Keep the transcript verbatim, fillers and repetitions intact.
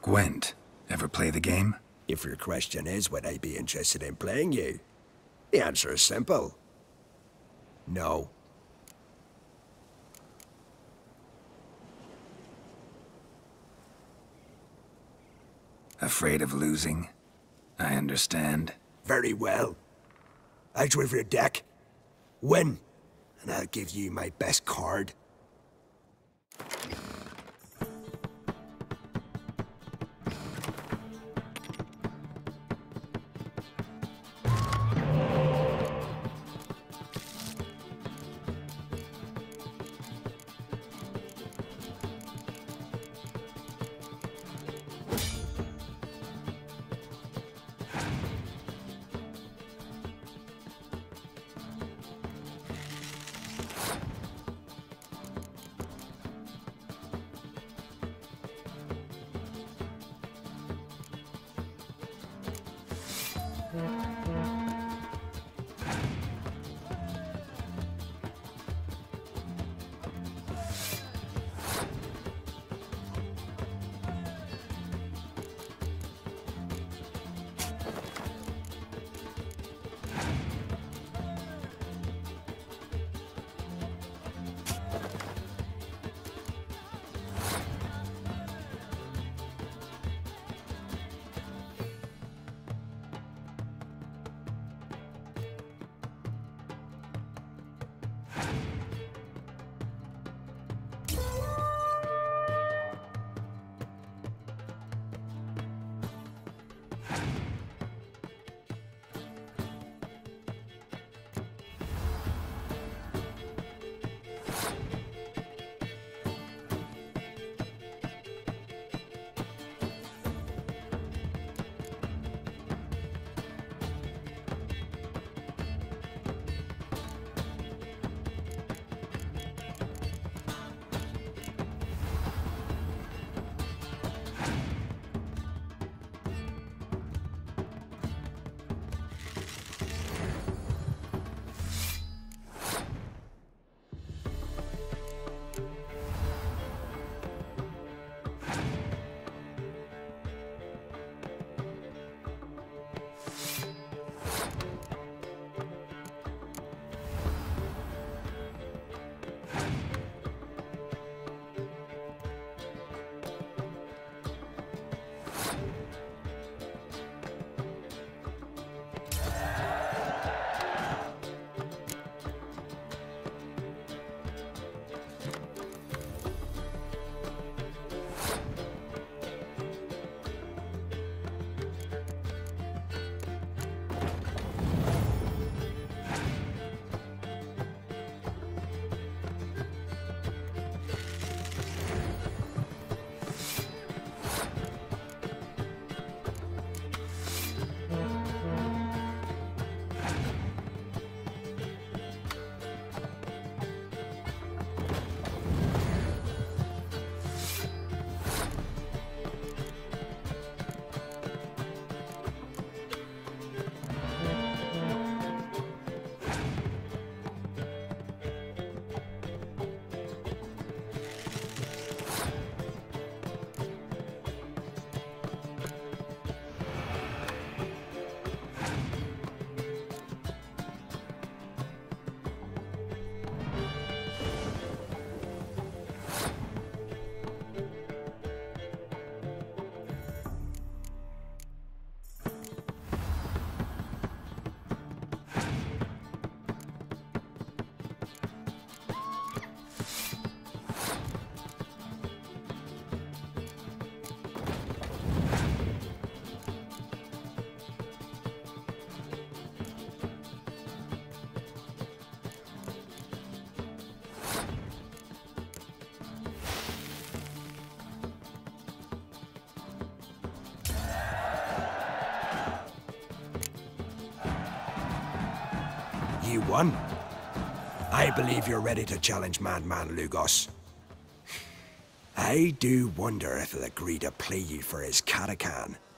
Gwent. Ever play the game? If your question is, would I be interested in playing you? The answer is simple. No. Afraid of losing? I understand. Very well. Out with your deck. Win, and I'll give you my best card. You won. I believe you're ready to challenge Madman Lugos. I do wonder if he'll agree to play you for his Katakan.